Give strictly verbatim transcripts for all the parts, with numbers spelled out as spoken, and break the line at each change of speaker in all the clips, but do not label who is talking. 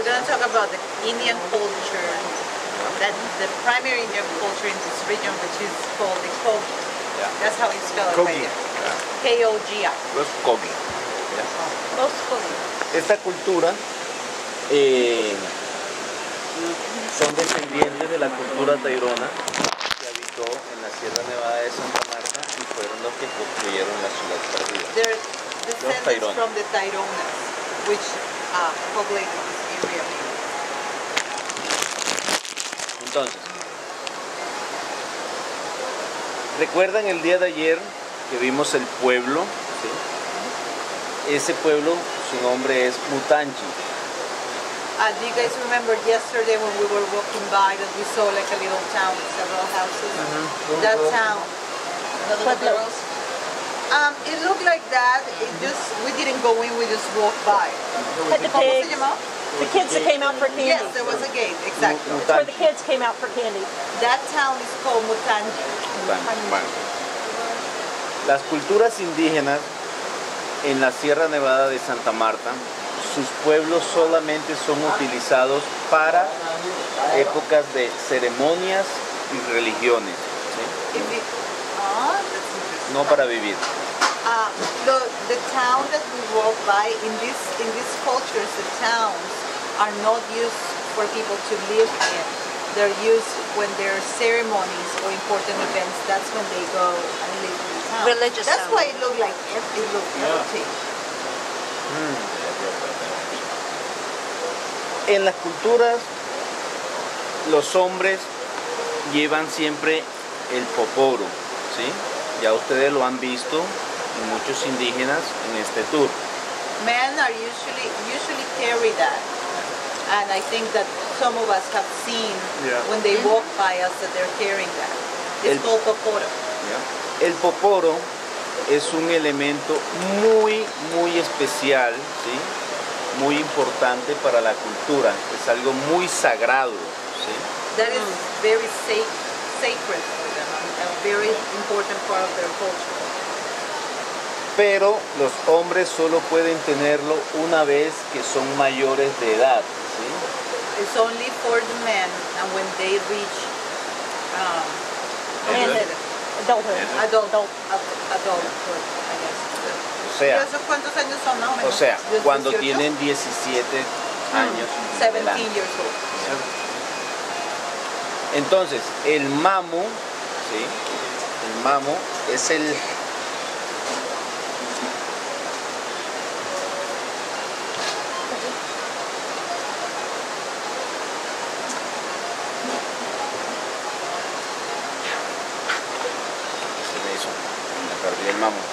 we're going to talk about the Indian culture, that the primary Indian culture in this region, which is called the Kogi. Yeah. That's how you spell it.
Kogi.
Right? K O G I.
Los Kogi. Yeah.
Los Kogi.
Esta cultura eh, son descendientes de la cultura tairona que habitó en la Sierra Nevada de Santa Marta y fueron los que construyeron la ciudad perdida.
They're descendants from the Taironas, which uh, populated this area.
Entonces, ¿recuerdan el día de ayer que vimos el pueblo? ¿Sí? Ese pueblo, su nombre es Mutanchi.
Uh, do you guys remember yesterday when we were walking by that we saw like a little town with several houses? Uh-huh. That town. The little girls? Um, it looked like that. It just we didn't go in. We just walked by.
Had the pigs. The kids that came out for candy.
Yes, there was a gate. Exactly.
It's where the kids came out for candy.
That town is called Mutanchi.
Bueno. Las culturas indígenas en la Sierra Nevada de Santa Marta, sus pueblos solamente son utilizados para épocas de ceremonias y religiones, ¿sí?
It, uh,
no para vivir.
Uh, the, the town that we walk by, in this in these cultures, the towns are not used for people to live in. They're used when there are ceremonies or important events. That's when they go and live in the town.
Religious
That's
town.
why it looked like it looked empty.
Mm. En las culturas, los hombres llevan siempre el poporo, ¿sí? Ya ustedes lo han visto en muchos indígenas en este tour.
Men are usually usually carry that, and I think that some of us have seen yeah. when they walk by us that they're carrying that. It's el, called poporo.
Yeah. El poporo es un elemento muy, muy especial, ¿sí? Muy importante para la cultura, es algo muy sagrado, ¿sí?
That is very sac sacred for them, a very important part of their culture.
Pero los hombres solo pueden tenerlo una vez que son mayores de edad, ¿sí?
It's only for the men, and when they reach um,
adulthood.
Adult, adult, adulthood, I guess.
O sea,
¿cuántos años son más o menos?
O sea,
¿dieciocho?
Cuando tienen diecisiete años.
seventeen years old.
Entonces, el mamo, ¿sí? El mamo es el se me hizo, me perdí el mamo.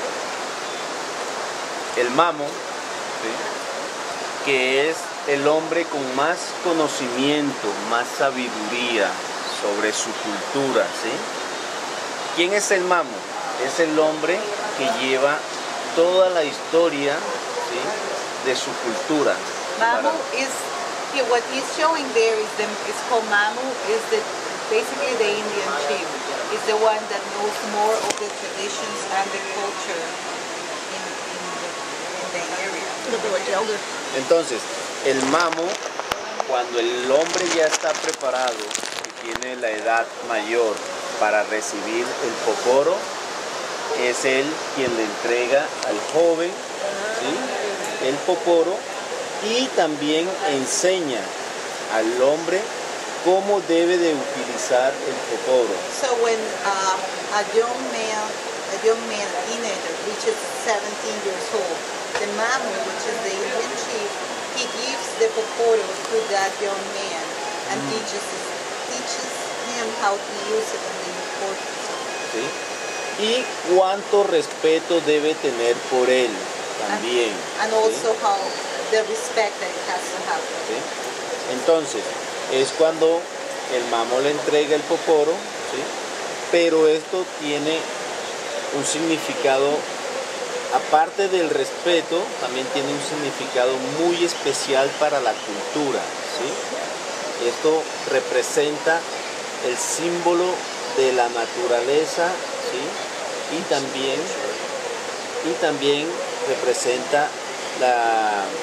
El mamo, ¿sí? Que es el hombre con más conocimiento, más sabiduría sobre su cultura, ¿sí? ¿Quién es el mamo? Es el hombre que lleva toda la historia, ¿sí? De su cultura.
Mamu is, what he's showing there is, the, is called Mamu, is the, basically the Indian chief. Is the one that knows more of the traditions and the culture in, in, the, in the area.
Entonces, el mamo, cuando el hombre ya está preparado, que tiene la edad mayor para recibir el poporo, es él quien le entrega al joven, ¿sí? El poporo, y también enseña al hombre cómo debe de utilizar el poporo.
So when uh, a young man, a young man, a teenager, reaches seventeen years old, the mamu, which is the Indian chief, he gives the poporo to that young man and mm. teaches teaches him how to use it and the importance of it.
¿Sí? Y cuánto respeto debe tener por él también.
And, and also ¿sí? How the respect that it has to have.
¿Sí? Entonces, es cuando el mamo le entrega el poporo, ¿sí? Pero esto tiene un significado, aparte del respeto, también tiene un significado muy especial para la cultura, ¿sí? Esto representa el símbolo de la naturaleza, ¿sí? Y también, y también representa la,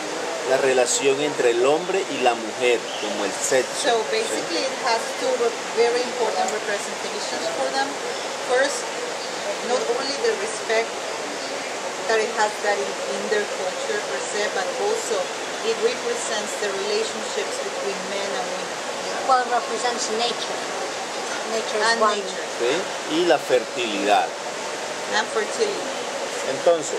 la relación entre el hombre y la mujer, como el sexo.
So basically it has two re- very important representations for them. First, not only the respect that it has that in, in their culture per se, but also it represents the relationships between men and women
Well, it represents nature. Nature is
and
one.
nature
¿Sí? Y la fertilidad.
and fertility.
Entonces,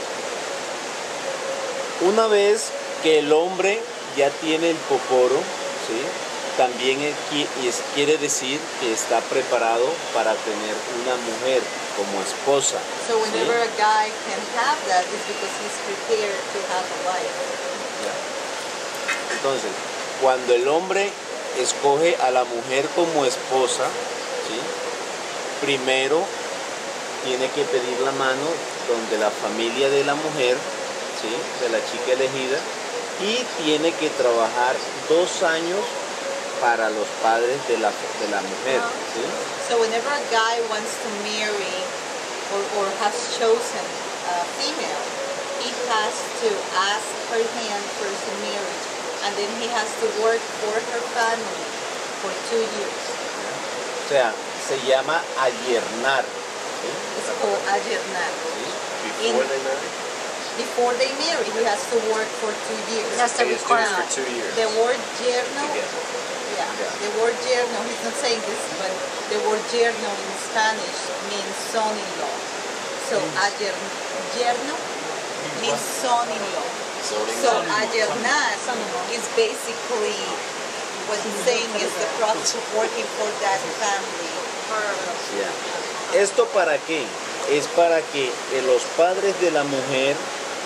una vez que el hombre ya tiene el poporo, ¿sí? También es qui- es- quiere decir que está preparado para tener una mujer como esposa.
So
¿sí?
whenever a guy can have that, it's because he's prepared to have a wife.
Ya. Entonces, cuando el hombre escoge a la mujer como esposa, ¿sí? Primero tiene que pedir la mano donde la familia de la mujer, ¿sí? De la chica elegida, y tiene que trabajar dos años para los padres de la, de la mujer. ¿Sí?
So whenever a guy wants to marry or, or has chosen a female, he has to ask her hand first in marriage, and then he has to work for her family for two years.
O sea, se llama ayernar. ¿Sí?
It's called ajernar.
¿Sí?
In- Before they marry, he has to work for two years.
That's the
He has to do it
requirement.
for two years.
The word yerno,
Together.
yeah, the word yerno, he's not saying this, but the word yerno in Spanish means son-in-law. So ayer, yerno means son-in-law.
Zoning
So
law.
ajernar is basically what he's saying is the process of working for that family.
Ya. ¿Esto para qué? Es para que eh, los padres de la mujer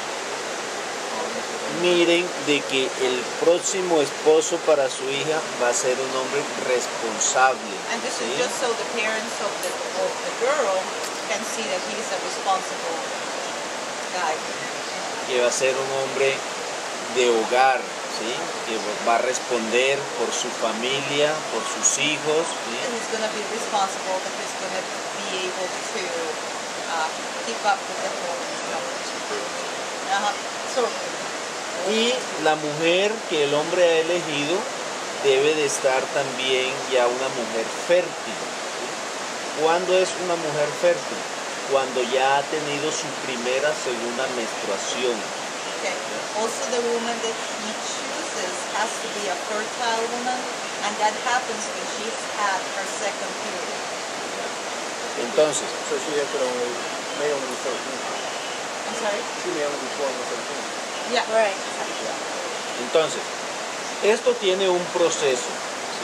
miren de que el próximo esposo para su hija va a ser un hombre responsable.
And this
¿sí?
is just so the parents of the, of the girl can see that he's a responsible guy.
Que va a ser un hombre de hogar, ¿sí? Que va a responder por su familia, por sus hijos, ¿sí?
And he's going to be responsible, that he's going to be able to uh, keep up with the home and stuff. Uh-huh. So,
Y la mujer que el hombre ha elegido debe de estar también ya una mujer fértil. ¿Sí? ¿Cuándo es una mujer fértil? Cuando ya ha tenido su primera, segunda menstruación.
okay. Also, the woman that he chooses has to be a fertile woman, and that happens when she's had her second period.
Entonces,
So she had to only, may only be thirteen.
I'm sorry?
She may only be twelve or thirteen.
Yeah.
Right.
entonces, esto tiene un proceso. ¿Sí?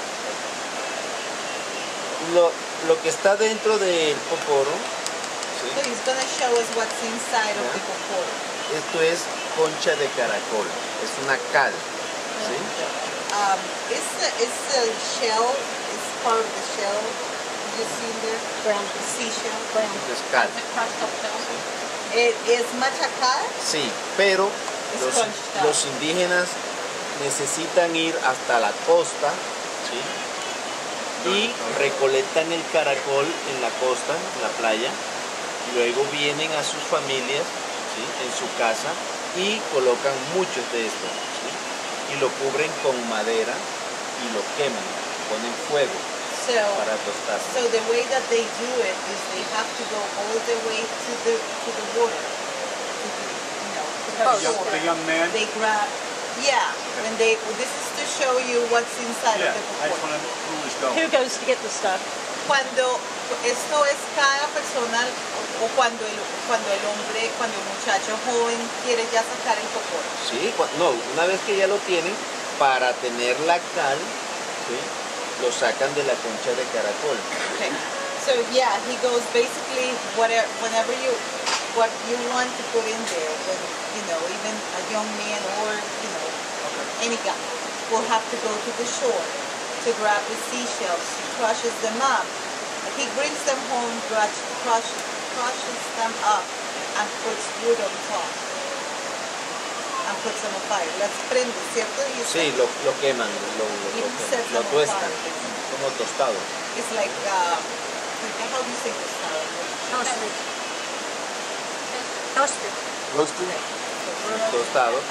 Lo, lo que está dentro del poporo, ¿sí?
So he's going to show us what's inside of the
Yeah.
poporo.
Esto es concha de caracol, es una cal. ¿Sí?
Um, it's the, it's the shell, it's part of the shell. You see there?
Brown.
The seashell.
Brown.
Es cal.
It is machacada.
Sí, pero
Es
los,
concha.
los indígenas necesitan ir hasta la costa, ¿sí? Y recolectan el caracol en la costa, en la playa, luego vienen a sus familias, ¿sí? En su casa y colocan muchos de estos, ¿sí? Y lo cubren con madera y lo queman, ponen fuego
So,
para tostar.
so the way that they do it is they have to go all the way to the to the water. To the, you know, to the
Oh,
shore.
The young man?
They grab. Yeah. When they. This is to show you what's inside
Yeah,
of the
I just
poporo.
want to know who is going.
Who goes to get the stuff?
Cuando esto es cada persona o cuando el cuando el hombre, cuando el muchacho joven quiere ya sacar el poporo.
Sí, cua- no, una vez que ya lo tienen, para tener la cal, ¿sí? Lo sacan de la concha de caracol.
Okay. So yeah, he goes basically whatever, whenever you, what you want to put in there, when, you know, even a young man or, you know, any guy will have to go to the shore to grab the seashells. He crushes them up. He brings them home, crush, crush, crushes them up, and puts wood on top. And puts them on fire. Las prende, ¿cierto? Y
Sí, lo, lo queman, lo, lo,
You
lo-
set
lo
them on
tuestan,
fire.
como tostado.
It's like, uh, like how do you say this now?
Toasted. Toasted.
Roasted?
Tostado.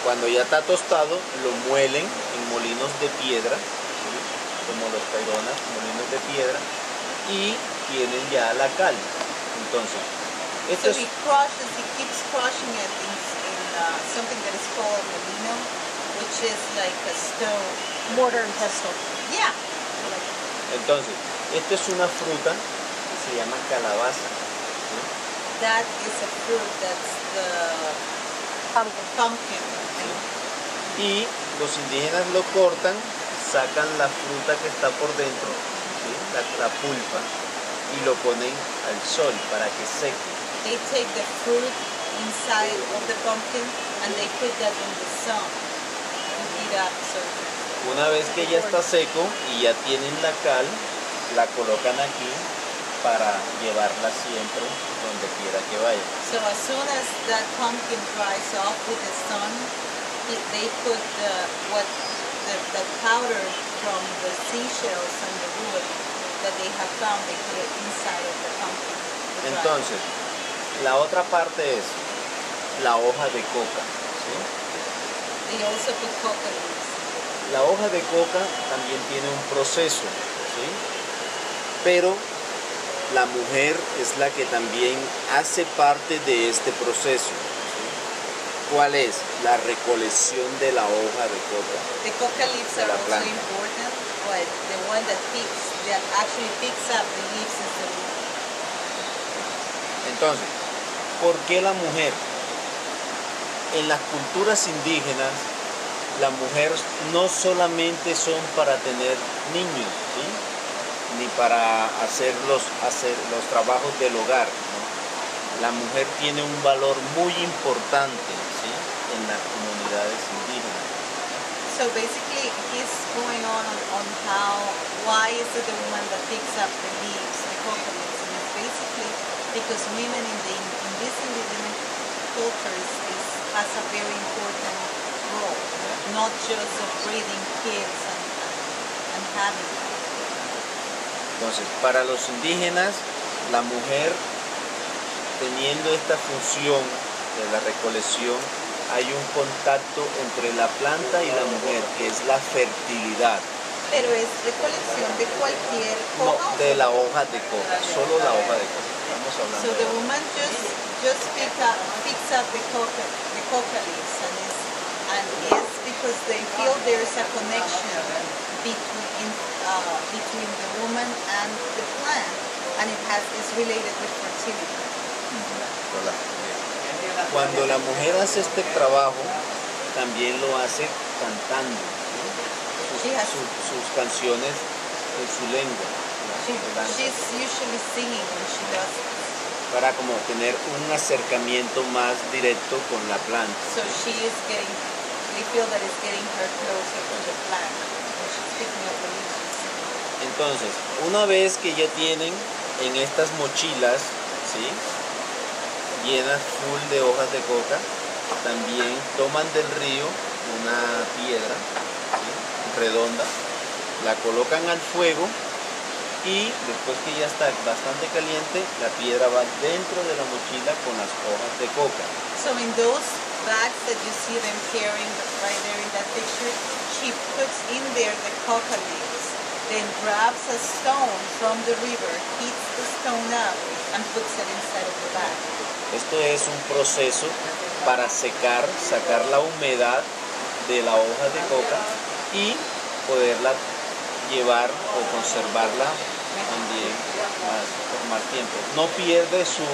Cuando ya está tostado, lo muelen en molinos de piedra, ¿sí? Como los caironas, molinos de piedra, y tienen ya la cal. Entonces, esto
So
es,
he crushes, he keeps crushing it in, in uh, something that is called molino, which is like a stone.
Mortar and pestle.
Yeah.
entonces, esto es una fruta que se llama calabaza, ¿sí?
That is a fruit that's the
Pumpkin.
pumpkin.
Y los indígenas lo cortan, sacan la fruta que está por dentro, ¿sí? la, la pulpa, y lo ponen al sol para que seque.
They take the fruit inside of the pumpkin and they put that in the sun to heat up. So
Una vez que ya está seco y ya tienen la cal, la colocan aquí para llevarla siempre donde quiera que vaya.
So as soon as that pumpkin dries off with the sun, it, they put the what the, the powder from the seashells and the wood that they have found. They put it inside of the pumpkin. to dry.
Entonces, la otra parte es la hoja de coca, ¿sí?
They also put coca leaves.
La hoja de coca también tiene un proceso, ¿sí? Pero la mujer es la que también hace parte de este proceso, ¿sí? ¿Cuál es? La recolección de la hoja de coca.
The coca leaves
De
are
la
also
planta.
important, but the one that picks, that actually picks up the leaves is the wood.
Entonces, ¿por qué la mujer? En las culturas indígenas, las mujeres no solamente son para tener niños, ¿sí? Ni para hacer los, hacer los trabajos del hogar, ¿no? La mujer tiene un valor muy importante, ¿sí? En las comunidades indígenas.
So basically, he's going on, on on how, why is it the woman that picks up the leaves, the coca leaves? And it's basically because women in the in these indigenous cultures is, has a very important role, not just of breeding kids and, and, and having them.
Entonces, para los indígenas, la mujer, teniendo esta función de la recolección, hay un contacto entre la planta y la mujer, que es la fertilidad.
Pero es recolección de cualquier
No,
hoja.
de la hoja de coca, solo la hoja de coca. Estamos hablando
So
de
the woman just just pick up picks up the coca the coca leaves and it's and it's because they feel there is a connection between uh, between the woman and the plant and it has is related with fertility.
Hola. Cuando la mujer hace este trabajo, también lo hace cantando, ¿sí? sus,
She has-
sus- sus canciones en su lengua, ¿no?
She,
De danza,
she's usually singing when she does it.
para como tener un acercamiento más directo con la planta.
So she is getting they feel that it's getting her closer to the plant when she's picking up the leaves. she's singing.
Entonces, una vez que ya tienen en estas mochilas, ¿sí? llenas full de hojas de coca, también toman del río una piedra, ¿sí? redonda, la colocan al fuego y después que ya está bastante caliente, la piedra va dentro de la mochila con las hojas de coca.
So in those bags that you see them carrying right there in that picture, she puts in there the coca leaves, then grabs a stone from the river, heats the stone up, and puts it inside of the bag.
Esto es un proceso para secar, sacar la humedad de la hoja de coca y poderla llevar o conservarla también más, por más tiempo. No pierde su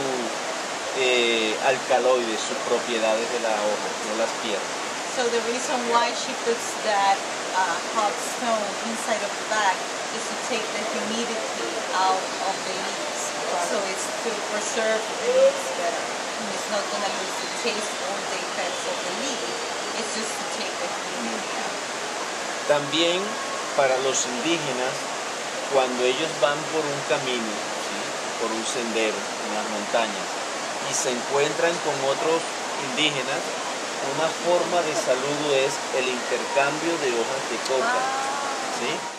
eh, alcaloide, sus propiedades de la hoja, no las pierde.
So the reason why she puts that uh, hot stone inside of the bag is to take the humidity out of the leaves. So it's to preserve the leaves better. It's not going to lose the taste or the effects of the leaf. It's just to take the humidity out.
También para los indígenas, cuando ellos van por un camino, ¿sí? por un sendero en las montañas y se encuentran con otros indígenas, una forma de saludo es el intercambio de hojas de coca, ¿sí?